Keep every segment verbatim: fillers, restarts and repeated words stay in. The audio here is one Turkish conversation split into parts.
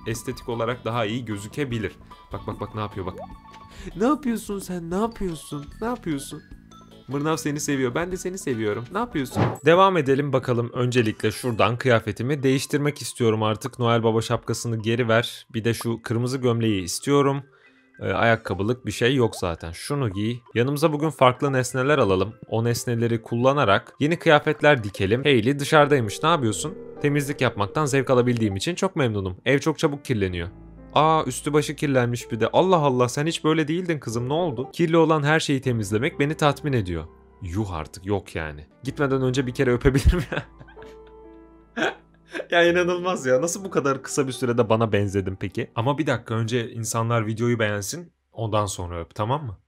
estetik olarak daha iyi gözükebilir. Bak bak bak ne yapıyor bak. Ne yapıyorsun sen? Ne yapıyorsun? Ne yapıyorsun? Mırnav seni seviyor. Ben de seni seviyorum. Ne yapıyorsun? Devam edelim bakalım. Öncelikle şuradan kıyafetimi değiştirmek istiyorum artık. Noel Baba şapkasını geri ver. Bir de şu kırmızı gömleği istiyorum. Ee, ayakkabılık bir şey yok zaten. Şunu giy. Yanımıza bugün farklı nesneler alalım. O nesneleri kullanarak yeni kıyafetler dikelim. Hayley dışarıdaymış. Ne yapıyorsun? Temizlik yapmaktan zevk alabildiğim için çok memnunum. Ev çok çabuk kirleniyor. Aa, üstü başı kirlenmiş bir de. Allah Allah, sen hiç böyle değildin kızım, ne oldu? Kirli olan her şeyi temizlemek beni tatmin ediyor. Yuh artık, yok yani. Gitmeden önce bir kere öpebilirim ya. Ya inanılmaz ya. Nasıl bu kadar kısa bir sürede bana benzedin peki? Ama bir dakika, önce insanlar videoyu beğensin. Ondan sonra öp, tamam mı?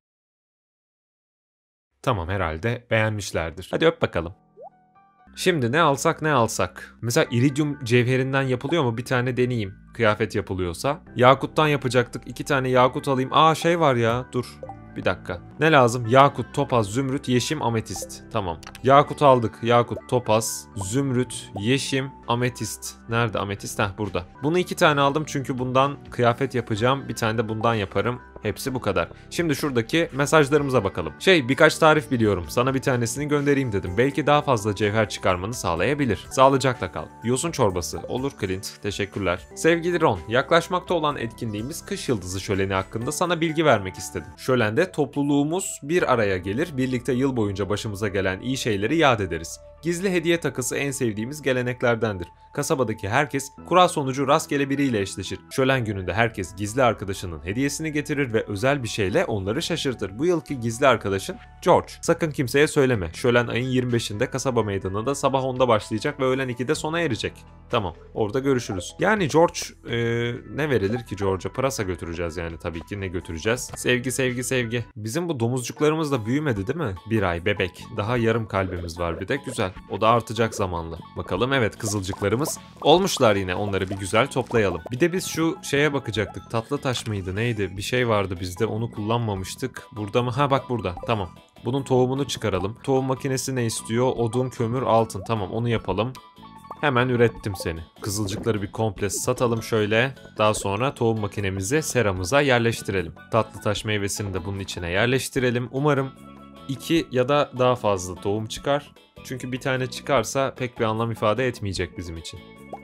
Tamam, herhalde beğenmişlerdir. Hadi öp bakalım. Şimdi ne alsak ne alsak. Mesela iridium cevherinden yapılıyor mu? Bir tane deneyeyim. Kıyafet yapılıyorsa. Yakuttan yapacaktık. İki tane yakut alayım. Aa, şey var ya. Dur. Bir dakika. Ne lazım? Yakut, topaz, zümrüt, yeşim, ametist. Tamam. Yakut aldık. Yakut, topaz, zümrüt, yeşim, ametist. Nerede ametist? Heh, burada. Bunu iki tane aldım çünkü bundan kıyafet yapacağım. Bir tane de bundan yaparım. Hepsi bu kadar. Şimdi şuradaki mesajlarımıza bakalım. Şey, birkaç tarif biliyorum. Sana bir tanesini göndereyim dedim. Belki daha fazla cevher çıkarmanı sağlayabilir. Sağlıcakla kal. Yosun çorbası. Olur Clint. Teşekkürler. Sevgili Ron, yaklaşmakta olan etkinliğimiz Kış Yıldızı Şöleni hakkında sana bilgi vermek istedim. Şölende topluluğumuz bir araya gelir. Birlikte yıl boyunca başımıza gelen iyi şeyleri yad ederiz. Gizli hediye takısı en sevdiğimiz geleneklerdendir. Kasabadaki herkes kura sonucu rastgele biriyle eşleşir. Şölen gününde herkes gizli arkadaşının hediyesini getirir ve özel bir şeyle onları şaşırtır. Bu yılki gizli arkadaşın George. Sakın kimseye söyleme. Şölen ayın yirmi beşinde kasaba meydanında sabah onda başlayacak ve öğlen ikide sona erecek. Tamam, orada görüşürüz. Yani George, e, ne verilir ki George'a? Pırasa götüreceğiz yani, tabii ki. Ne götüreceğiz? Sevgi sevgi sevgi. Bizim bu domuzcuklarımız da büyümedi değil mi? Bir ay bebek. Daha yarım kalbimiz var bir de, güzel. O da artacak zamanla. Bakalım, evet, kızılcıklarımız olmuşlar yine, onları bir güzel toplayalım. Bir de biz şu şeye bakacaktık. Tatlı taş mıydı neydi? Bir şey vardı bizde, onu kullanmamıştık. Burada mı? Ha bak, burada. Tamam. Bunun tohumunu çıkaralım. Tohum makinesi ne istiyor? Odun, kömür, altın. Tamam, onu yapalım. Hemen ürettim seni. Kızılcıkları bir komple satalım şöyle. Daha sonra tohum makinemizi seramıza yerleştirelim. Tatlı taş meyvesini de bunun içine yerleştirelim. Umarım iki ya da daha fazla tohum çıkar. Çünkü bir tane çıkarsa pek bir anlam ifade etmeyecek bizim için.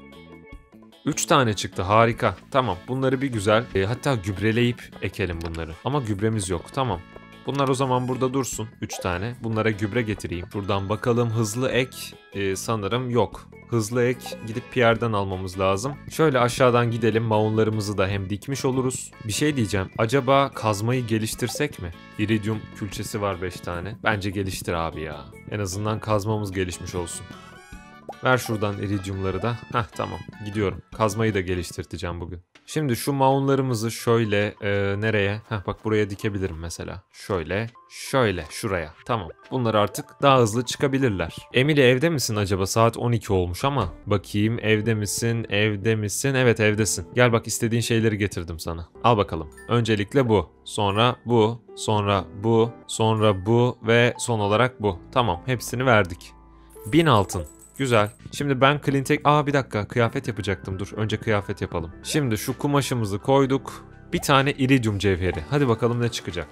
üç tane çıktı, harika. Tamam, bunları bir güzel e, hatta gübreleyip ekelim bunları. Ama gübremiz yok, tamam. Bunlar o zaman burada dursun, üç tane. Bunlara gübre getireyim. Buradan bakalım, hızlı ek e, sanırım yok. Hızlı ek gidip Pierre'den almamız lazım. Şöyle aşağıdan gidelim, maunlarımızı da hem dikmiş oluruz. Bir şey diyeceğim, acaba kazmayı geliştirsek mi? İridium külçesi var beş tane. Bence geliştir abi ya. En azından kazmamız gelişmiş olsun. Ver şuradan iridiumları da. Heh, tamam, gidiyorum. Kazmayı da geliştirteceğim bugün. Şimdi şu maunlarımızı şöyle e, nereye? Heh, bak buraya dikebilirim mesela. Şöyle, şöyle, şuraya. Tamam. Bunlar artık daha hızlı çıkabilirler. Emily, evde misin acaba? Saat on iki olmuş ama. Bakayım, evde misin? Evde misin? Evet, evdesin. Gel bak, istediğin şeyleri getirdim sana. Al bakalım. Öncelikle bu. Sonra bu. Sonra bu. Sonra bu. Ve son olarak bu. Tamam, hepsini verdik. Bin altın. Güzel. Şimdi ben Clint'e... Aa, bir dakika, kıyafet yapacaktım. Dur, önce kıyafet yapalım. Şimdi şu kumaşımızı koyduk. Bir tane iridium cevheri. Hadi bakalım ne çıkacak.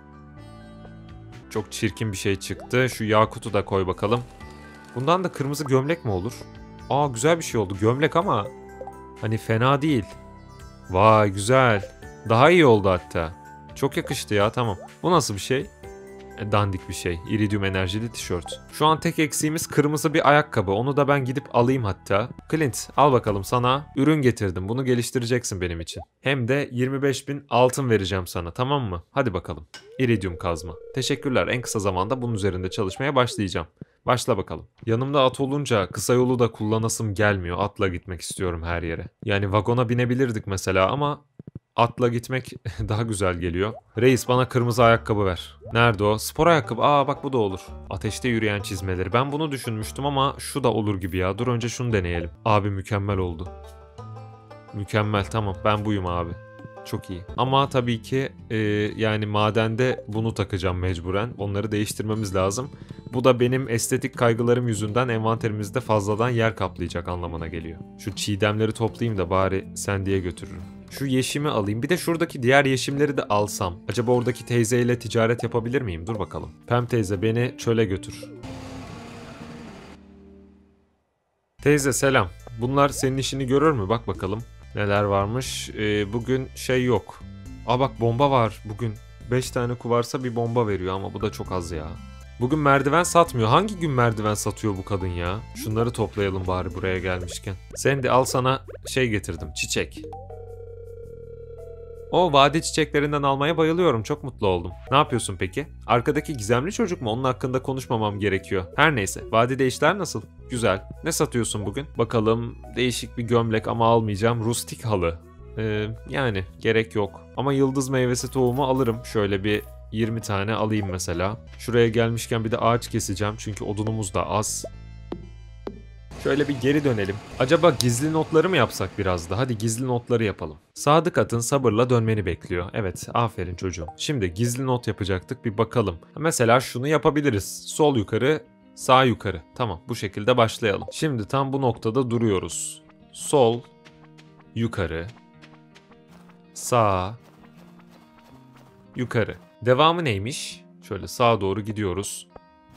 Çok çirkin bir şey çıktı. Şu yakutu da koy bakalım. Bundan da kırmızı gömlek mi olur? Aa, güzel bir şey oldu. Gömlek ama hani fena değil. Vay, güzel. Daha iyi oldu hatta. Çok yakıştı ya, tamam. Bu nasıl bir şey? Dandik bir şey. İridium enerjili tişört. Şu an tek eksiğimiz kırmızı bir ayakkabı. Onu da ben gidip alayım hatta. Clint, al bakalım, sana ürün getirdim. Bunu geliştireceksin benim için. Hem de yirmi beş bin altın vereceğim sana, tamam mı? Hadi bakalım. İridium kazma. Teşekkürler. En kısa zamanda bunun üzerinde çalışmaya başlayacağım. Başla bakalım. Yanımda at olunca kısa yolu da kullanasım gelmiyor. Atla gitmek istiyorum her yere. Yani vagona binebilirdik mesela ama atla gitmek daha güzel geliyor. Reis, bana kırmızı ayakkabı ver. Nerede o? Spor ayakkabı. Aa bak, bu da olur. Ateşte yürüyen çizmeleri. Ben bunu düşünmüştüm ama şu da olur gibi ya. Dur, önce şunu deneyelim. Abi mükemmel oldu. Mükemmel, tamam, ben buyum abi. Çok iyi. Ama tabii ki e, yani madende bunu takacağım mecburen. Onları değiştirmemiz lazım. Bu da benim estetik kaygılarım yüzünden envanterimizde fazladan yer kaplayacak anlamına geliyor. Şu çiğdemleri toplayayım da bari Sandy'ye götürürüm. Şu yeşimi alayım. Bir de şuradaki diğer yeşimleri de alsam. Acaba oradaki teyzeyle ticaret yapabilir miyim? Dur bakalım. Pem teyze beni çöle götür. Teyze selam. Bunlar senin işini görür mü? Bak bakalım. Neler varmış. Ee, bugün şey yok. Aa bak bomba var bugün. beş tane kuvarsa bir bomba veriyor ama bu da çok az ya. Bugün merdiven satmıyor. Hangi gün merdiven satıyor bu kadın ya? Şunları toplayalım bari buraya gelmişken. Sen de al sana şey getirdim. Çiçek. O vade çiçeklerinden almaya bayılıyorum. Çok mutlu oldum. Ne yapıyorsun peki? Arkadaki gizemli çocuk mu? Onun hakkında konuşmamam gerekiyor. Her neyse. Vadide işler nasıl? Güzel. Ne satıyorsun bugün? Bakalım. Değişik bir gömlek ama almayacağım. Rustik halı. Ee, yani gerek yok. Ama yıldız meyvesi tohumu alırım. Şöyle bir yirmi tane alayım mesela. Şuraya gelmişken bir de ağaç keseceğim. Çünkü odunumuz da az. Şöyle bir geri dönelim. Acaba gizli notları mı yapsak biraz da? Hadi gizli notları yapalım. Sadık atın sabırla dönmeni bekliyor. Evet, aferin çocuğum. Şimdi gizli not yapacaktık, bir bakalım. Mesela şunu yapabiliriz. Sol yukarı, sağ yukarı. Tamam, bu şekilde başlayalım. Şimdi tam bu noktada duruyoruz. Sol, yukarı, sağ, yukarı. Devamı neymiş? Şöyle sağa doğru gidiyoruz.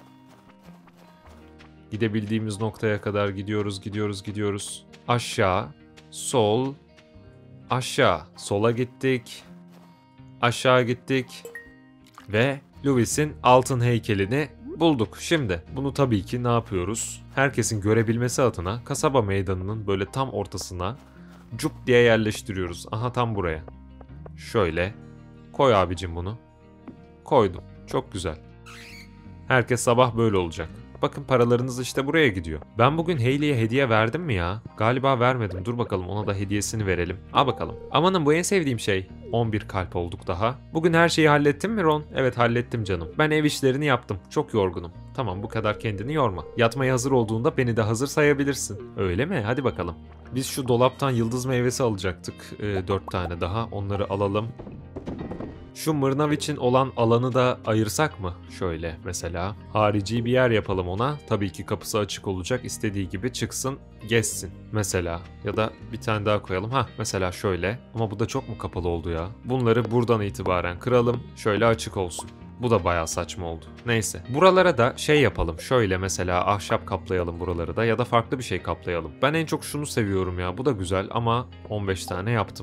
Gidebildiğimiz noktaya kadar gidiyoruz, gidiyoruz, gidiyoruz. Aşağı, sol, aşağı. Sola gittik. Aşağı gittik. Ve Louis'in altın heykelini bulduk. Şimdi bunu tabii ki ne yapıyoruz? Herkesin görebilmesi adına kasaba meydanının böyle tam ortasına cup diye yerleştiriyoruz. Aha tam buraya. Şöyle. Koy abicim bunu. Koydum. Çok güzel. Herkes sabah böyle olacak. Bakın paralarınız işte buraya gidiyor. Ben bugün Hayley'e hediye verdim mi ya? Galiba vermedim. Dur bakalım ona da hediyesini verelim. Al bakalım. Amanın bu en sevdiğim şey. on bir kalp olduk daha. Bugün her şeyi hallettin mi Ron? Evet hallettim canım. Ben ev işlerini yaptım. Çok yorgunum. Tamam bu kadar kendini yorma. Yatmaya hazır olduğunda beni de hazır sayabilirsin. Öyle mi? Hadi bakalım. Biz şu dolaptan yıldız meyvesi alacaktık. Ee, dört tane daha. Onları alalım. Şu Mırnav için olan alanı da ayırsak mı? Şöyle mesela. Harici bir yer yapalım ona. Tabii ki kapısı açık olacak. İstediği gibi çıksın, gezsin. Mesela. Ya da bir tane daha koyalım. Hah mesela şöyle. Ama bu da çok mu kapalı oldu ya? Bunları buradan itibaren kıralım. Şöyle açık olsun. Bu da bayağı saçma oldu. Neyse. Buralara da şey yapalım. Şöyle mesela ahşap kaplayalım buraları da. Ya da farklı bir şey kaplayalım. Ben en çok şunu seviyorum ya. Bu da güzel ama on beş tane yaptım.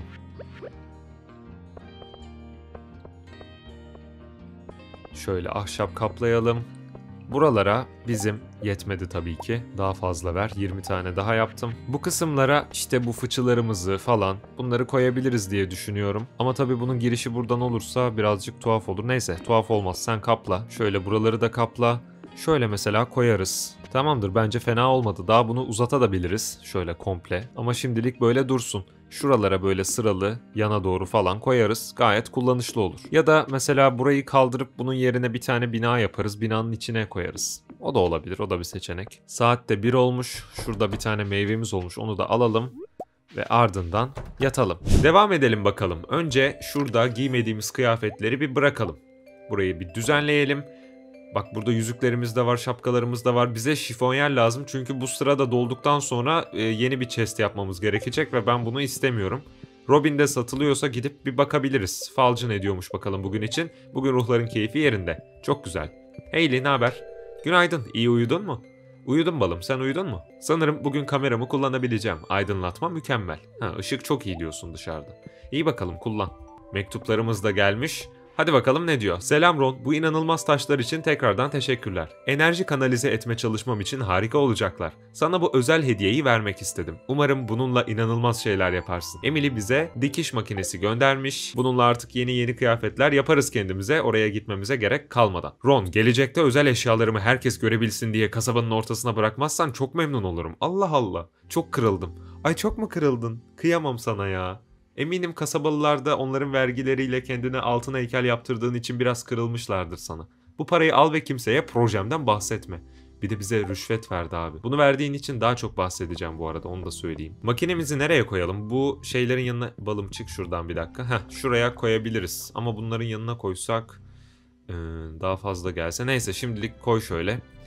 Şöyle ahşap kaplayalım. Buralara bizim yetmedi tabii ki. Daha fazla ver. yirmi tane daha yaptım. Bu kısımlara işte bu fıçılarımızı falan bunları koyabiliriz diye düşünüyorum. Ama tabii bunun girişi buradan olursa birazcık tuhaf olur. Neyse tuhaf olmaz. Sen kapla. Şöyle buraları da kapla. Şöyle mesela koyarız. Tamamdır bence fena olmadı. Daha bunu uzatabiliriz. Şöyle komple. Ama şimdilik böyle dursun. Şuralara böyle sıralı yana doğru falan koyarız. Gayet kullanışlı olur. Ya da mesela burayı kaldırıp bunun yerine bir tane bina yaparız. Binanın içine koyarız. O da olabilir. O da bir seçenek. Saat de bir olmuş. Şurada bir tane meyvemiz olmuş. Onu da alalım. Ve ardından yatalım. Devam edelim bakalım. Önce şurada giymediğimiz kıyafetleri bir bırakalım. Burayı bir düzenleyelim. Bak burada yüzüklerimiz de var, şapkalarımız da var. Bize şifonyer lazım çünkü bu sırada dolduktan sonra e, yeni bir chest yapmamız gerekecek ve ben bunu istemiyorum. Robin'de satılıyorsa gidip bir bakabiliriz. Falcı ne diyormuş bakalım bugün için. Bugün ruhların keyfi yerinde. Çok güzel. Hayley ne haber? Günaydın. İyi uyudun mu? Uyudum balım. Sen uyudun mu? Sanırım bugün kameramı kullanabileceğim. Aydınlatma mükemmel. Ha, ışık çok iyi diyorsun dışarıda. İyi bakalım kullan. Mektuplarımız da gelmiş. Hadi bakalım ne diyor? Selam Ron, bu inanılmaz taşlar için tekrardan teşekkürler. Enerji kanalize etme çalışmam için harika olacaklar. Sana bu özel hediyeyi vermek istedim. Umarım bununla inanılmaz şeyler yaparsın. Emily bize dikiş makinesi göndermiş. Bununla artık yeni yeni kıyafetler yaparız kendimize. Oraya gitmemize gerek kalmadan. Ron, gelecekte özel eşyalarımı herkes görebilsin diye kasabanın ortasına bırakmazsan çok memnun olurum. Allah Allah. Çok kırıldım. Ay çok mu kırıldın? Kıyamam sana ya. Eminim kasabalılar da onların vergileriyle kendine altın heykel yaptırdığın için biraz kırılmışlardır sana. Bu parayı al ve kimseye projemden bahsetme. Bir de bize rüşvet verdi abi. Bunu verdiğin için daha çok bahsedeceğim bu arada, onu da söyleyeyim. Makinemizi nereye koyalım? Bu şeylerin yanına... Balım çık şuradan bir dakika. Heh, şuraya koyabiliriz. Ama bunların yanına koysak... Ee, daha fazla gelse. Neyse şimdilik koy şöyle.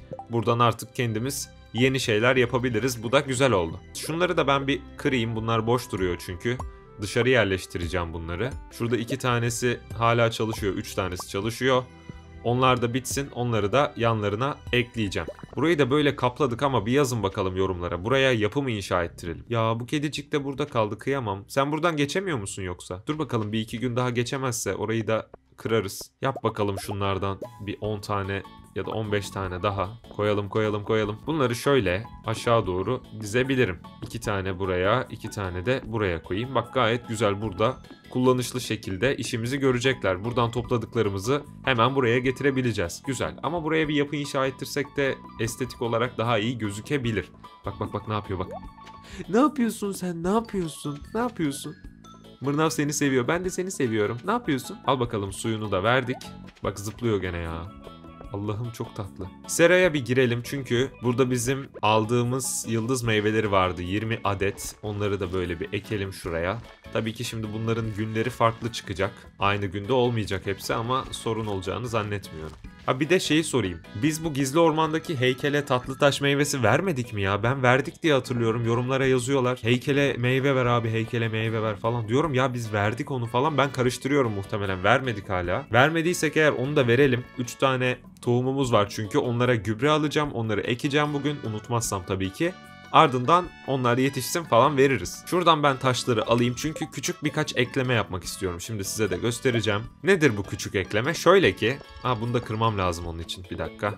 Buradan artık kendimiz yeni şeyler yapabiliriz. Bu da güzel oldu. Şunları da ben bir kırayım. Bunlar boş duruyor çünkü. Dışarı yerleştireceğim bunları. Şurada iki tanesi hala çalışıyor. Üç tanesi çalışıyor. Onlar da bitsin. Onları da yanlarına ekleyeceğim. Burayı da böyle kapladık ama bir yazın bakalım yorumlara. Buraya yapı mı inşa ettirelim? Ya bu kedicik de burada kaldı. Kıyamam. Sen buradan geçemiyor musun yoksa? Dur bakalım, bir iki gün daha geçemezse orayı da kırarız. Yap bakalım şunlardan bir on tane ya da on beş tane daha. Koyalım koyalım koyalım. Bunları şöyle aşağı doğru dizebilirim. iki tane buraya, iki tane de buraya koyayım. Bak gayet güzel, burada kullanışlı şekilde işimizi görecekler. Buradan topladıklarımızı hemen buraya getirebileceğiz. Güzel, ama buraya bir yapı inşa ettirsek de estetik olarak daha iyi gözükebilir. Bak bak bak ne yapıyor bak. Ne yapıyorsun sen, ne yapıyorsun? Ne yapıyorsun? Mırnav seni seviyor, ben de seni seviyorum. Ne yapıyorsun? Al bakalım, suyunu da verdik. Bak zıplıyor gene ya. Allah'ım çok tatlı. Seraya bir girelim çünkü burada bizim aldığımız yıldız meyveleri vardı. yirmi adet. Onları da böyle bir ekelim şuraya. Tabii ki şimdi bunların günleri farklı çıkacak. Aynı günde olmayacak hepsi ama sorun olacağını zannetmiyorum. Ha bir de şeyi sorayım. Biz bu gizli ormandaki heykele tatlı taş meyvesi vermedik mi ya? Ben verdik diye hatırlıyorum. Yorumlara yazıyorlar. Heykele meyve ver abi, heykele meyve ver falan. Diyorum ya biz verdik onu falan. Ben karıştırıyorum muhtemelen. Vermedik hala. Vermediysek eğer onu da verelim. üç tane tohumumuz var çünkü. Onlara gübre alacağım. Onları ekeceğim bugün. Unutmazsam tabii ki. Ardından onlar yetişsin falan veririz. Şuradan ben taşları alayım çünkü küçük birkaç ekleme yapmak istiyorum. Şimdi size de göstereceğim. Nedir bu küçük ekleme? Şöyle ki... Aa, bunu da kırmam lazım onun için. Bir dakika.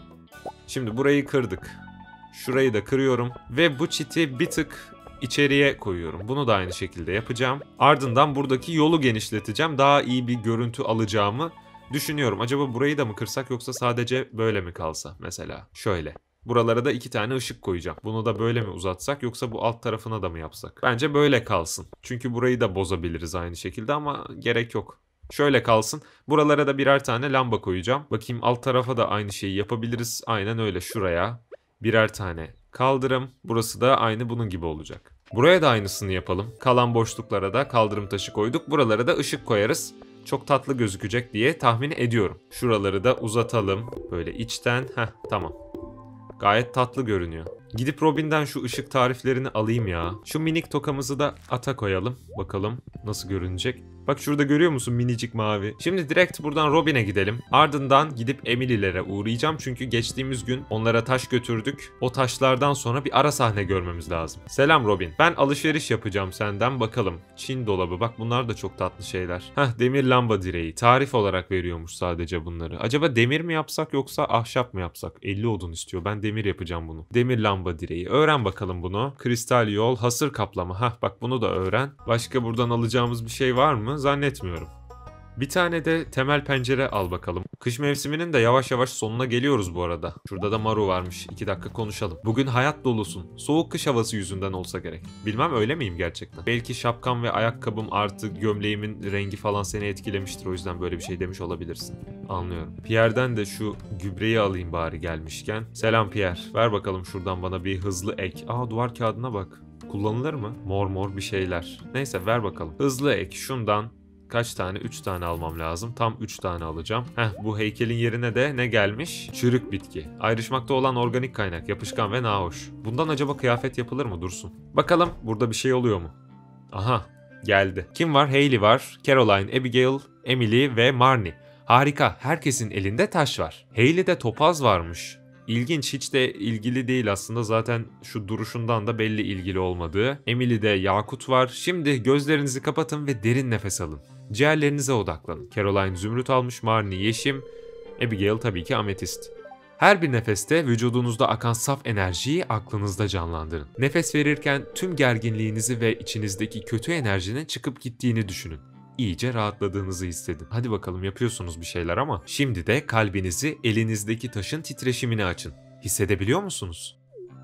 Şimdi burayı kırdık. Şurayı da kırıyorum. Ve bu çiti bir tık içeriye koyuyorum. Bunu da aynı şekilde yapacağım. Ardından buradaki yolu genişleteceğim. Daha iyi bir görüntü alacağımı düşünüyorum. Acaba burayı da mı kırsak yoksa sadece böyle mi kalsa mesela? Şöyle. Buralara da iki tane ışık koyacağım. Bunu da böyle mi uzatsak yoksa bu alt tarafına da mı yapsak? Bence böyle kalsın. Çünkü burayı da bozabiliriz aynı şekilde ama gerek yok. Şöyle kalsın. Buralara da birer tane lamba koyacağım. Bakayım alt tarafa da aynı şeyi yapabiliriz. Aynen öyle, şuraya birer tane kaldırım. Burası da aynı bunun gibi olacak. Buraya da aynısını yapalım. Kalan boşluklara da kaldırım taşı koyduk. Buralara da ışık koyarız. Çok tatlı gözükecek diye tahmin ediyorum. Şuraları da uzatalım. Böyle içten. Heh, tamam. Gayet tatlı görünüyor. Gidip Robin'den şu ışık tariflerini alayım ya. Şu minik tokamızı da ata koyalım. Bakalım nasıl görünecek. Bak şurada görüyor musun, minicik mavi. Şimdi direkt buradan Robin'e gidelim. Ardından gidip Emily'lere uğrayacağım. Çünkü geçtiğimiz gün onlara taş götürdük. O taşlardan sonra bir ara sahne görmemiz lazım. Selam Robin. Ben alışveriş yapacağım senden, bakalım. Çin dolabı, bak bunlar da çok tatlı şeyler. Heh, demir lamba direği. Tarif olarak veriyormuş sadece bunları. Acaba demir mi yapsak yoksa ahşap mı yapsak? elli odun istiyor. Ben demir yapacağım bunu. Demir lamba direği. Öğren bakalım bunu. Kristal yol, hasır kaplama. Hah bak bunu da öğren. Başka buradan alacağımız bir şey var mı? Zannetmiyorum. Bir tane de temel pencere al bakalım. Kış mevsiminin de yavaş yavaş sonuna geliyoruz bu arada. Şurada da Maru varmış. iki dakika konuşalım. Bugün hayat dolusun. Soğuk kış havası yüzünden olsa gerek. Bilmem öyle miyim gerçekten? Belki şapkam ve ayakkabım artı gömleğimin rengi falan seni etkilemiştir. O yüzden böyle bir şey demiş olabilirsin. Anlıyorum. Pierre'den de şu gübreyi alayım bari gelmişken. Selam Pierre. Ver bakalım şuradan bana bir hızlı ek. Aa, duvar kağıdına bak. Kullanılır mı? Mor mor bir şeyler. Neyse ver bakalım. Hızlı ek şundan. Kaç tane? üç tane almam lazım. Tam üç tane alacağım. Heh, bu heykelin yerine de ne gelmiş? Çürük bitki. Ayrışmakta olan organik kaynak. Yapışkan ve nahoş. Bundan acaba kıyafet yapılır mı? Dursun. Bakalım burada bir şey oluyor mu? Aha, geldi. Kim var? Hayley var. Caroline, Abigail, Emily ve Marnie. Harika. Herkesin elinde taş var. Hayley'de topaz varmış. İlginç, hiç de ilgili değil aslında, zaten şu duruşundan da belli ilgili olmadığı. Emily'de yakut var. Şimdi gözlerinizi kapatın ve derin nefes alın. Ciğerlerinize odaklanın. Caroline zümrüt almış, Marnie yeşim, Abigail tabii ki ametist. Her bir nefeste vücudunuzda akan saf enerjiyi aklınızda canlandırın. Nefes verirken tüm gerginliğinizi ve içinizdeki kötü enerjinin çıkıp gittiğini düşünün. İyice rahatladığınızı hissedin. Hadi bakalım, yapıyorsunuz bir şeyler ama şimdi de kalbinizi elinizdeki taşın titreşimine açın. Hissedebiliyor musunuz?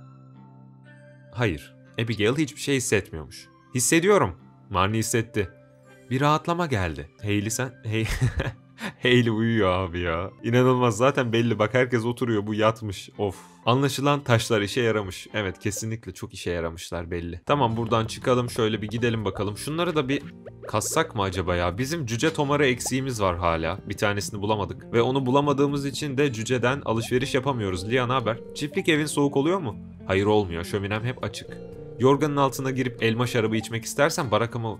Hayır. Abigail hiçbir şey hissetmiyormuş. Hissediyorum. Marnie hissetti. Bir rahatlama geldi. Hayley sen... Hey... Hayley uyuyor abi ya. İnanılmaz, zaten belli, bak herkes oturuyor, bu yatmış. Of. Anlaşılan taşlar işe yaramış. Evet, kesinlikle çok işe yaramışlar belli. Tamam, buradan çıkalım, şöyle bir gidelim bakalım. Şunları da bir kassak mı acaba ya? Bizim cüce tomarı eksiğimiz var hala. Bir tanesini bulamadık. Ve onu bulamadığımız için de cüceden alışveriş yapamıyoruz. Lia, ne haber? Çiftlik evin soğuk oluyor mu? Hayır, olmuyor. Şöminem hep açık. Yorganın altına girip elma şarabı içmek istersen barakamı...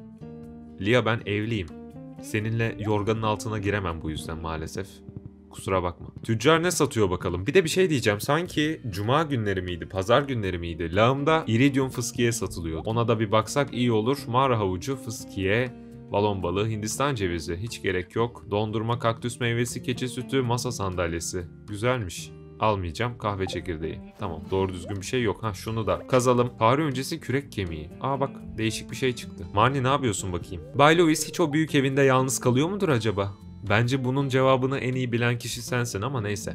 Lia, ben evliyim. Seninle yorganın altına giremem bu yüzden maalesef. Kusura bakma. Tüccar ne satıyor bakalım? Bir de bir şey diyeceğim. Sanki cuma günleri miydi, pazar günleri miydi? Lağımda iridium fıskiye satılıyor. Ona da bir baksak iyi olur. Mağara havucu, fıskiye, balon balığı, Hindistan cevizi. Hiç gerek yok. Dondurma, kaktüs meyvesi, keçi sütü, masa sandalyesi. Güzelmiş. Almayacağım. Kahve çekirdeği. Tamam, doğru düzgün bir şey yok. Ha, şunu da kazalım. Tarih öncesi kürek kemiği. Aa bak, değişik bir şey çıktı. Marnie, ne yapıyorsun bakayım? Bay Louis hiç o büyük evinde yalnız kalıyor mudur acaba? Bence bunun cevabını en iyi bilen kişi sensin ama neyse.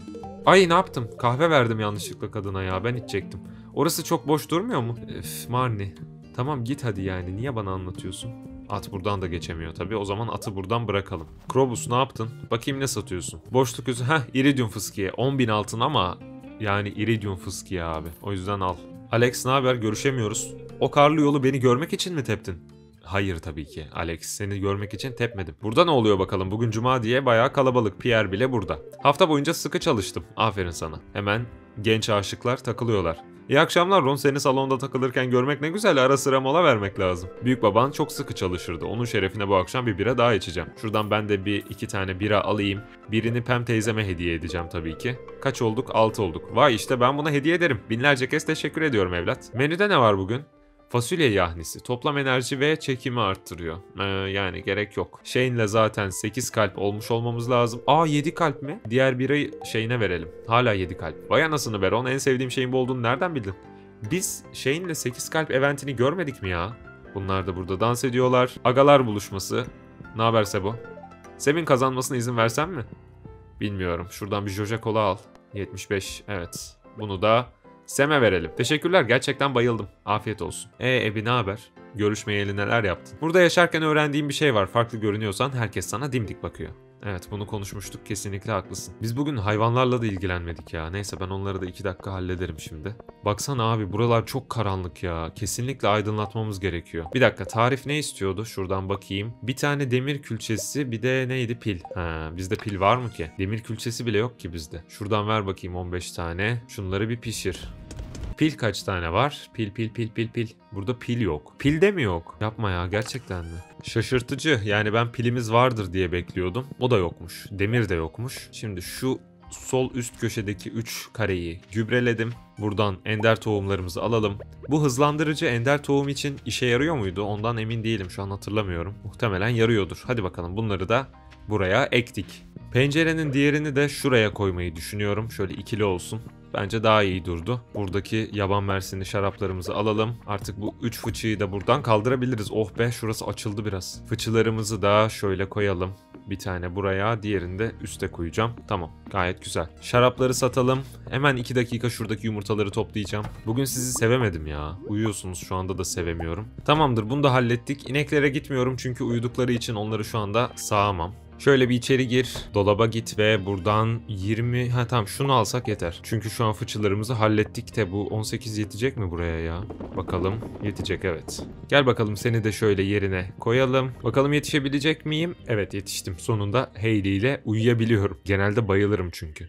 Ay, ne yaptım? Kahve verdim yanlışlıkla kadına ya. Ben içecektim. Orası çok boş durmuyor mu? Üf, Marnie. Tamam, git hadi yani. Niye bana anlatıyorsun? At buradan da geçemiyor tabii. O zaman atı buradan bırakalım. Krobus, ne yaptın? Bakayım ne satıyorsun? Boşluk yüzü. Heh, iridium fıskiye. on bin altın ama yani iridium fıskiye abi. O yüzden al. Alex, ne haber? Görüşemiyoruz. O karlı yolu beni görmek için mi teptin? Hayır tabii ki Alex, seni görmek için tepmedim. Burada ne oluyor bakalım? Bugün cuma diye bayağı kalabalık. Pierre bile burada. Hafta boyunca sıkı çalıştım. Aferin sana. Hemen genç aşıklar takılıyorlar. İyi akşamlar Ron, seni salonda takılırken görmek ne güzel, ara sıra mola vermek lazım. Büyük baban çok sıkı çalışırdı. Onun şerefine bu akşam bir bira daha içeceğim. Şuradan ben de bir iki tane bira alayım. Birini Pam teyzeme hediye edeceğim tabii ki. Kaç olduk? altı olduk. Vay işte, ben buna hediye ederim. Binlerce kez teşekkür ediyorum evlat. Menüde ne var bugün? Fasulye yahnisi. Toplam enerji ve çekimi arttırıyor. Ee, yani gerek yok. Shane'le zaten sekiz kalp olmuş olmamız lazım. Aa, yedi kalp mi? Diğer birayı Shane'e verelim. Hala yedi kalp. Vay anasını be Ron, en sevdiğim şeyin bu olduğunu nereden bildin? Biz Shane'le sekiz kalp eventini görmedik mi ya? Bunlar da burada dans ediyorlar. Agalar buluşması. Ne haber Sebo? Sem'in kazanmasına izin versem mi? Bilmiyorum. Şuradan bir Joja Cola al. yetmiş beş. Evet. Bunu da Sem'e verelim. Teşekkürler, gerçekten bayıldım. Afiyet olsun. E Ebi, ne haber? Görüşmeyeli neler yaptın? Burada yaşarken öğrendiğim bir şey var. Farklı görünüyorsan herkes sana dimdik bakıyor. Evet, bunu konuşmuştuk, kesinlikle haklısın. Biz bugün hayvanlarla da ilgilenmedik ya. Neyse, ben onları da iki dakika hallederim şimdi. Baksana abi, buralar çok karanlık ya. Kesinlikle aydınlatmamız gerekiyor. Bir dakika, tarif ne istiyordu? Şuradan bakayım. Bir tane demir külçesi, bir de neydi? Pil. Ha, bizde pil var mı ki? Demir külçesi bile yok ki bizde. Şuradan ver bakayım on beş tane. Şunları bir pişir. Pil kaç tane var? Pil pil pil pil pil. Burada pil yok. Pil de mi yok? Yapma ya, gerçekten mi? Şaşırtıcı. Yani ben pilimiz vardır diye bekliyordum. O da yokmuş. Demir de yokmuş. Şimdi şu sol üst köşedeki üç kareyi gübreledim. Buradan ender tohumlarımızı alalım. Bu hızlandırıcı ender tohum için işe yarıyor muydu? Ondan emin değilim. Şu an hatırlamıyorum. Muhtemelen yarıyordur. Hadi bakalım, bunları da buraya ektik. Pencerenin diğerini de şuraya koymayı düşünüyorum. Şöyle ikili olsun. Bence daha iyi durdu. Buradaki yaban mersini şaraplarımızı alalım. Artık bu üç fıçıyı da buradan kaldırabiliriz. Oh be, şurası açıldı biraz. Fıçılarımızı da şöyle koyalım. Bir tane buraya, diğerini de üste koyacağım. Tamam, gayet güzel. Şarapları satalım. Hemen iki dakika şuradaki yumurtaları toplayacağım. Bugün sizi sevemedim ya. Uyuyorsunuz, şu anda da sevemiyorum. Tamamdır, bunu da hallettik. İneklere gitmiyorum çünkü uyudukları için onları şu anda sağamam. Şöyle bir içeri gir, dolaba git ve buradan yirmi... Ha tamam, şunu alsak yeter. Çünkü şu an fıçılarımızı hallettik de bu on sekiz yetecek mi buraya ya? Bakalım, yetecek evet. Gel bakalım, seni de şöyle yerine koyalım. Bakalım yetişebilecek miyim? Evet, yetiştim. Sonunda Hayley ile uyuyabiliyorum. Genelde bayılırım çünkü.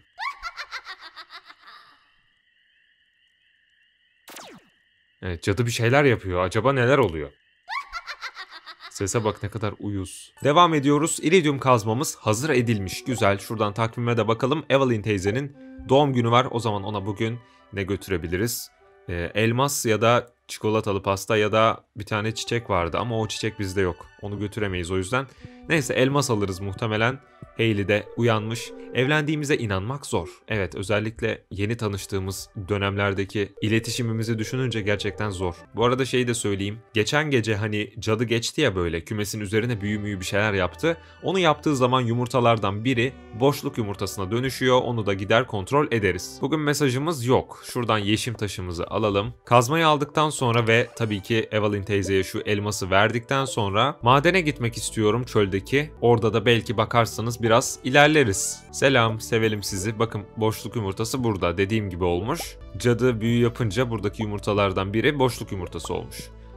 Evet, cadı bir şeyler yapıyor. Acaba neler oluyor? Sese bak, ne kadar uyuz. Devam ediyoruz. İridium kazmamız hazır edilmiş. Güzel. Şuradan takvime de bakalım. Evelyn teyzenin doğum günü var. O zaman ona bugün ne götürebiliriz? Ee, elmas ya da çikolatalı pasta ya da bir tane çiçek vardı ama o çiçek bizde yok. Onu götüremeyiz o yüzden. Neyse, elmas alırız muhtemelen. Hayley de uyanmış. Evlendiğimize inanmak zor. Evet, özellikle yeni tanıştığımız dönemlerdeki iletişimimizi düşününce gerçekten zor. Bu arada şeyi de söyleyeyim. Geçen gece hani cadı geçti ya, böyle kümesin üzerine büyü müyü bir şeyler yaptı. Onu yaptığı zaman yumurtalardan biri boşluk yumurtasına dönüşüyor. Onu da gider kontrol ederiz. Bugün mesajımız yok. Şuradan yeşim taşımızı alalım. Kazmayı aldıktan sonra ve tabii ki Evelyn teyzeye şu elması verdikten sonra madene gitmek istiyorum, çöldeki. Orada da belki bakarsanız biraz ilerleriz. Selam, sevelim sizi. Bakın, boşluk yumurtası burada. Dediğim gibi olmuş. Cadı büyü yapınca buradaki yumurtalardan biri boşluk yumurtası olmuş.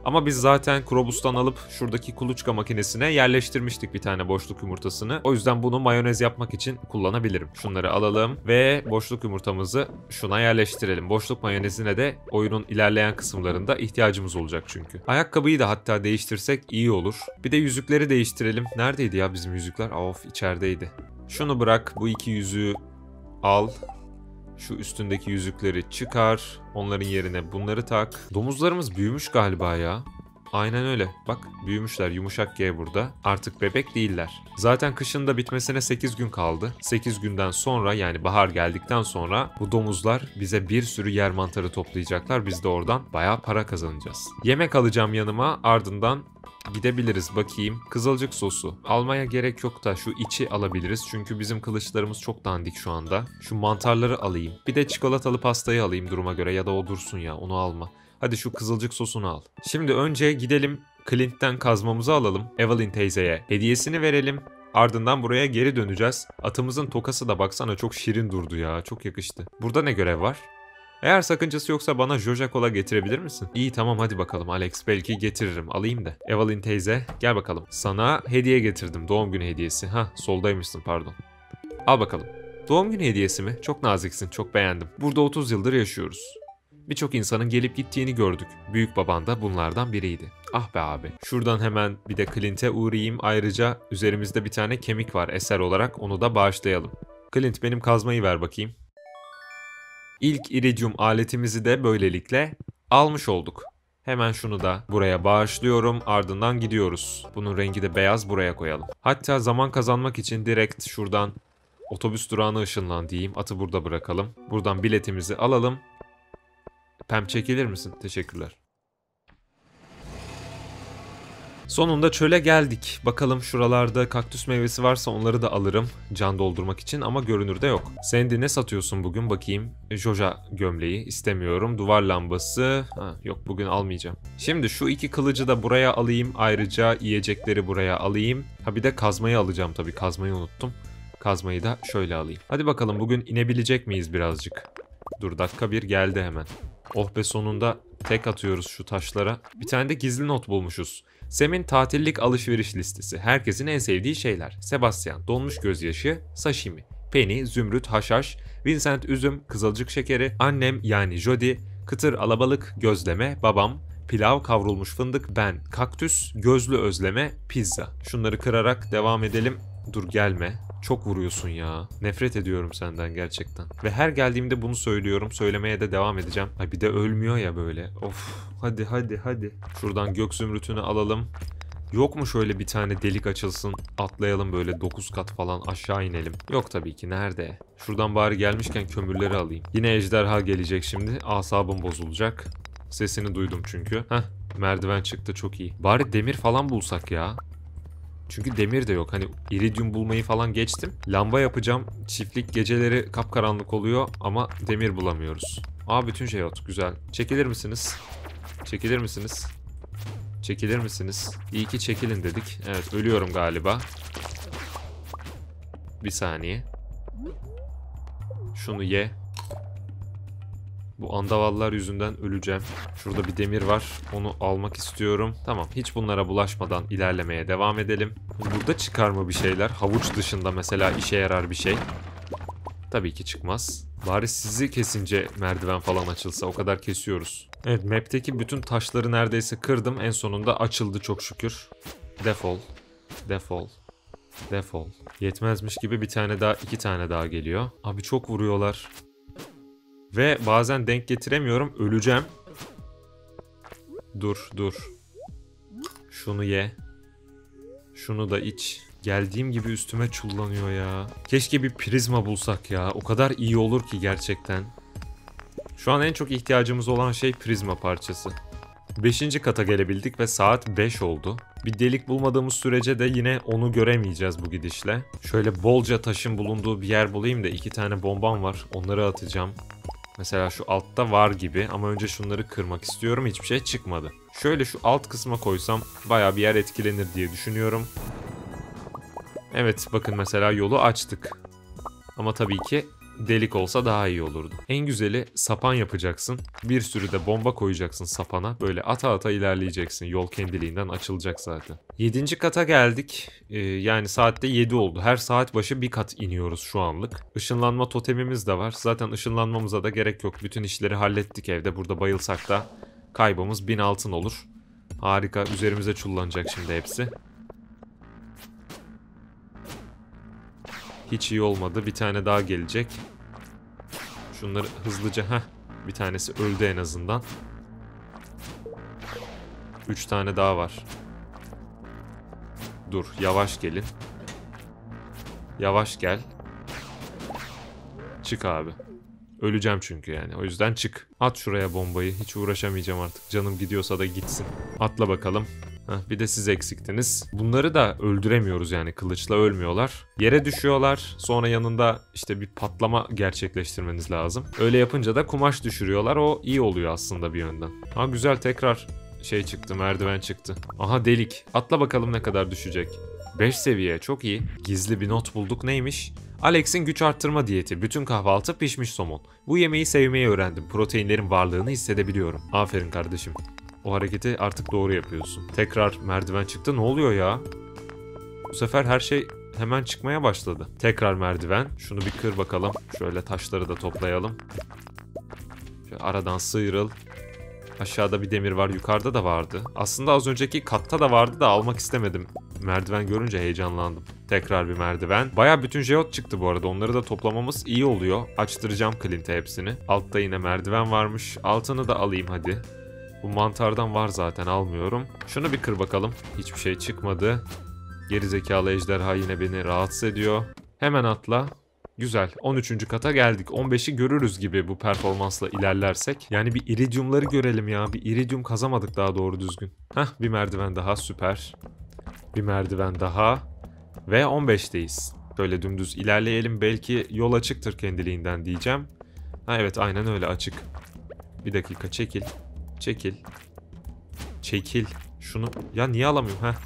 Ama biz zaten Krobus'tan alıp şuradaki kuluçka makinesine yerleştirmiştik bir tane boşluk yumurtasını. O yüzden bunu mayonez yapmak için kullanabilirim. Şunları alalım ve boşluk yumurtamızı şuna yerleştirelim. Boşluk mayonezine de oyunun ilerleyen kısımlarında ihtiyacımız olacak çünkü. Ayakkabıyı da hatta değiştirsek iyi olur. Bir de yüzükleri değiştirelim. Neredeydi ya bizim yüzükler? Of, içerideydi. Şunu bırak, bu iki yüzüğü al. Şu üstündeki yüzükleri çıkar. Onların yerine bunları tak. Domuzlarımız büyümüş galiba ya. Aynen öyle. Bak, büyümüşler. Yumuşak G burada. Artık bebek değiller. Zaten kışın da bitmesine sekiz gün kaldı. sekiz günden sonra, yani bahar geldikten sonra bu domuzlar bize bir sürü yer mantarı toplayacaklar. Biz de oradan bayağı para kazanacağız. Yemek alacağım yanıma, ardından gidebiliriz. Bakayım. Kızılcık sosu. Almaya gerek yok da şu içi alabiliriz. Çünkü bizim kılıçlarımız çok dandik şu anda. Şu mantarları alayım. Bir de çikolatalı pastayı alayım duruma göre, ya da o dursun ya, onu alma. Hadi şu kızılcık sosunu al. Şimdi önce gidelim Clint'ten kazmamızı alalım. Evelyn teyzeye hediyesini verelim. Ardından buraya geri döneceğiz. Atımızın tokası da baksana çok şirin durdu ya. Çok yakıştı. Burada ne görev var? Eğer sakıncası yoksa bana Joja Cola getirebilir misin? İyi, tamam, hadi bakalım Alex, belki getiririm, alayım da. Evelyn teyze gel bakalım. Sana hediye getirdim, doğum günü hediyesi. Hah, soldaymışsın, pardon. Al bakalım. Doğum günü hediyesi mi? Çok naziksin, çok beğendim. Burada otuz yıldır yaşıyoruz. Birçok insanın gelip gittiğini gördük. Büyük baban da bunlardan biriydi. Ah be abi. Şuradan hemen bir de Clint'e uğrayayım. Ayrıca üzerimizde bir tane kemik var eser olarak. Onu da bağışlayalım. Clint, benim kazmayı ver bakayım. İlk iridium aletimizi de böylelikle almış olduk. Hemen şunu da buraya bağışlıyorum. Ardından gidiyoruz. Bunun rengi de beyaz, buraya koyalım. Hatta zaman kazanmak için direkt şuradan otobüs durağına ışınlan diyeyim. Atı burada bırakalım. Buradan biletimizi alalım. Pem, çekilir misin? Teşekkürler. Sonunda çöle geldik. Bakalım şuralarda kaktüs meyvesi varsa onları da alırım can doldurmak için, ama görünürde yok. Sandy, ne satıyorsun bugün bakayım? Joja gömleği istemiyorum. Duvar lambası. Ha, yok, bugün almayacağım. Şimdi şu iki kılıcı da buraya alayım. Ayrıca yiyecekleri buraya alayım. Ha, bir de kazmayı alacağım tabii. Kazmayı unuttum. Kazmayı da şöyle alayım. Hadi bakalım bugün inebilecek miyiz birazcık? Dur, dakika bir geldi hemen. Oh be, sonunda tek atıyoruz şu taşlara. Bir tane de gizli not bulmuşuz. Sam'in tatillik alışveriş listesi. Herkesin en sevdiği şeyler. Sebastian, donmuş gözyaşı, sashimi. Penny, zümrüt, haşhaş. Vincent, üzüm, kızılcık şekeri. Annem yani Jody, kıtır alabalık, gözleme. Babam, pilav, kavrulmuş fındık. Ben, kaktüs, gözlü özleme, pizza. Şunları kırarak devam edelim. Dur, gelme. Çok vuruyorsun ya. Nefret ediyorum senden gerçekten. Ve her geldiğimde bunu söylüyorum. Söylemeye de devam edeceğim. Ay, bir de ölmüyor ya böyle. Of. Hadi hadi hadi. Şuradan gök zümrütünü alalım. Yok mu şöyle bir tane delik açılsın, atlayalım böyle dokuz kat falan aşağı inelim. Yok tabii ki, nerede? Şuradan bari gelmişken kömürleri alayım. Yine ejderha gelecek şimdi. Asabım bozulacak. Sesini duydum çünkü. Heh, merdiven çıktı, çok iyi. Bari demir falan bulsak ya. Çünkü demir de yok. Hani iridium bulmayı falan geçtim. Lamba yapacağım. Çiftlik geceleri kapkaranlık oluyor ama demir bulamıyoruz. Aa, bütün şey ot. Güzel. Çekilir misiniz? Çekilir misiniz? Çekilir misiniz? İyi ki çekilin dedik. Evet, ölüyorum galiba. Bir saniye. Şunu ye. Bu andavallar yüzünden öleceğim. Şurada bir demir var. Onu almak istiyorum. Tamam. Hiç bunlara bulaşmadan ilerlemeye devam edelim. Burada çıkar mı bir şeyler? Havuç dışında mesela işe yarar bir şey. Tabii ki çıkmaz. Bari sizi kesince merdiven falan açılsa. O kadar kesiyoruz. Evet, map'teki bütün taşları neredeyse kırdım. En sonunda açıldı çok şükür. Defol. Defol. Defol. Yetmezmiş gibi bir tane daha, iki tane daha geliyor. Abi çok vuruyorlar. Ve bazen denk getiremiyorum. Öleceğim. Dur dur. Şunu ye. Şunu da iç. Geldiğim gibi üstüme çullanıyor ya. Keşke bir prizma bulsak ya. O kadar iyi olur ki gerçekten. Şu an en çok ihtiyacımız olan şey prizma parçası. beşinci kata gelebildik ve saat beş oldu. Bir delik bulmadığımız sürece de yine onu göremeyeceğiz bu gidişle. Şöyle bolca taşın bulunduğu bir yer bulayım da iki tane bombam var. Onları atacağım. Mesela şu altta var gibi ama önce şunları kırmak istiyorum. Hiçbir şey çıkmadı. Şöyle şu alt kısma koysam bayağı bir yer etkilenir diye düşünüyorum. Evet, bakın mesela yolu açtık. Ama tabii ki delik olsa daha iyi olurdu. En güzeli sapan yapacaksın. Bir sürü de bomba koyacaksın sapana. Böyle ata ata ilerleyeceksin. Yol kendiliğinden açılacak zaten. Yedinci kata geldik. Ee, yani saatte yedi oldu. Her saat başı bir kat iniyoruz şu anlık. Işınlanma totemimiz de var. Zaten ışınlanmamıza da gerek yok. Bütün işleri hallettik evde. Burada bayılsak da kaybımız bin altın olur. Harika. Üzerimize çullanacak şimdi hepsi. Hiç iyi olmadı. Bir tane daha gelecek. Şunları hızlıca... Heh. Bir tanesi öldü en azından. Üç tane daha var. Dur. Yavaş gelin. Yavaş gel. Çık abi. Öleceğim çünkü yani. O yüzden çık. At şuraya bombayı. Hiç uğraşamayacağım artık. Canım gidiyorsa da gitsin. Atla bakalım. Heh, bir de siz eksiktiniz. Bunları da öldüremiyoruz yani. Kılıçla ölmüyorlar. Yere düşüyorlar. Sonra yanında işte bir patlama gerçekleştirmeniz lazım. Öyle yapınca da kumaş düşürüyorlar. O iyi oluyor aslında bir yönden. Ha güzel, tekrar şey çıktı. Merdiven çıktı. Aha delik. Atla bakalım ne kadar düşecek. beş seviye. Çok iyi. Gizli bir not bulduk. Neymiş? Alex'in güç arttırma diyeti. Bütün kahvaltı pişmiş somon. Bu yemeği sevmeyi öğrendim. Proteinlerin varlığını hissedebiliyorum. Aferin kardeşim. O hareketi artık doğru yapıyorsun. Tekrar merdiven çıktı. Ne oluyor ya? Bu sefer her şey hemen çıkmaya başladı. Tekrar merdiven. Şunu bir kır bakalım. Şöyle taşları da toplayalım. Şöyle aradan sıyrıl. Aşağıda bir demir var. Yukarıda da vardı. Aslında az önceki katta da vardı da almak istemedim. Merdiven görünce heyecanlandım. Tekrar bir merdiven. Baya bütün jeot çıktı bu arada. Onları da toplamamız iyi oluyor. Açtıracağım Clint'e hepsini. Altta yine merdiven varmış. Altını da alayım hadi. Bu mantardan var zaten, almıyorum. Şunu bir kır bakalım. Hiçbir şey çıkmadı. Gerizekalı ejderha yine beni rahatsız ediyor. Hemen atla. Güzel. on üçüncü kata geldik. on beşi görürüz gibi bu performansla ilerlersek. Yani bir iridiumları görelim ya. Bir iridium kazamadık daha doğru düzgün. Hah, bir merdiven daha, süper. Bir merdiven daha. Ve on beşteyiz. Böyle dümdüz ilerleyelim. Belki yol açıktır kendiliğinden diyeceğim. Ha evet, aynen öyle, açık. Bir dakika, çekil. Çekil. Çekil. Şunu... Ya niye alamıyorum? Heh.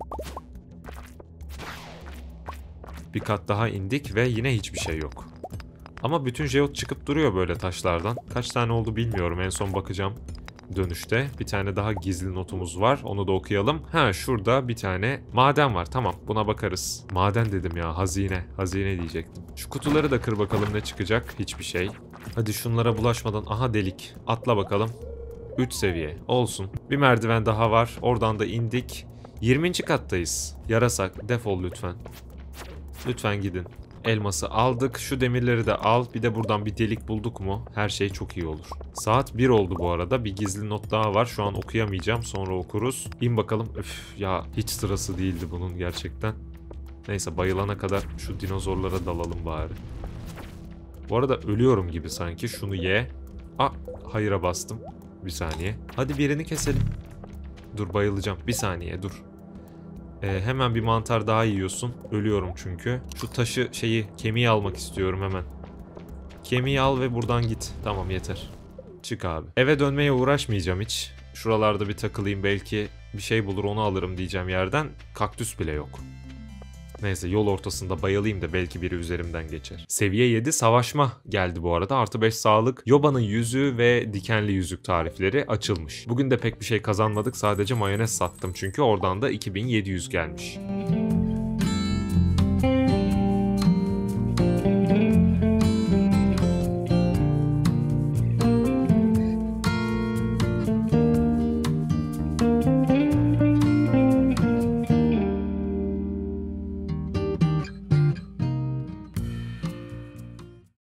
Bir kat daha indik ve yine hiçbir şey yok. Ama bütün jeot çıkıp duruyor böyle taşlardan. Kaç tane oldu bilmiyorum. En son bakacağım dönüşte. Bir tane daha gizli notumuz var. Onu da okuyalım. Ha, şurada bir tane maden var. Tamam, buna bakarız. Maden dedim ya. Hazine. Hazine diyecektim. Şu kutuları da kır bakalım ne çıkacak. Hiçbir şey. Hadi şunlara bulaşmadan. Aha, delik. Atla bakalım. üç seviye. Olsun. Bir merdiven daha var. Oradan da indik. yirminci kattayız. Yarasak. Defol lütfen. Lütfen gidin. Elması aldık. Şu demirleri de al. Bir de buradan bir delik bulduk mu? Her şey çok iyi olur. Saat bir oldu bu arada. Bir gizli not daha var. Şu an okuyamayacağım. Sonra okuruz. İn bakalım. Üf ya, hiç sırası değildi bunun gerçekten. Neyse, bayılana kadar şu dinozorlara dalalım bari. Bu arada ölüyorum gibi sanki. Şunu ye. Aa, hayıra bastım. Bir saniye. Hadi birini keselim. Dur, bayılacağım. Bir saniye dur. Ee, hemen bir mantar daha yiyorsun. Ölüyorum çünkü. Şu taşı şeyi, kemiği almak istiyorum hemen. Kemiği al ve buradan git. Tamam, yeter. Çık abi. Eve dönmeye uğraşmayacağım hiç. Şuralarda bir takılayım, belki bir şey bulur onu alırım diyeceğim yerden. Kaktüs bile yok. Neyse, yol ortasında bayılayım da belki biri üzerimden geçer. Seviye yedi savaşma geldi bu arada. Artı beş sağlık. Yoba'nın yüzüğü ve dikenli yüzük tarifleri açılmış. Bugün de pek bir şey kazanmadık. Sadece mayonez sattım çünkü oradan da iki bin yedi yüz gelmiş.